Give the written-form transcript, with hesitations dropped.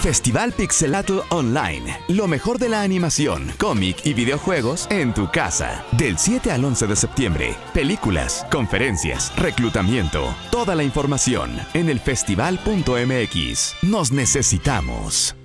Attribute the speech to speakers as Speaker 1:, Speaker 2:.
Speaker 1: Festival Pixelatl Online. Lo mejor de la animación, cómic y videojuegos en tu casa. Del 7 al 11 de septiembre. Películas, conferencias, reclutamiento. Toda la información en elfestival.mx. Nos necesitamos.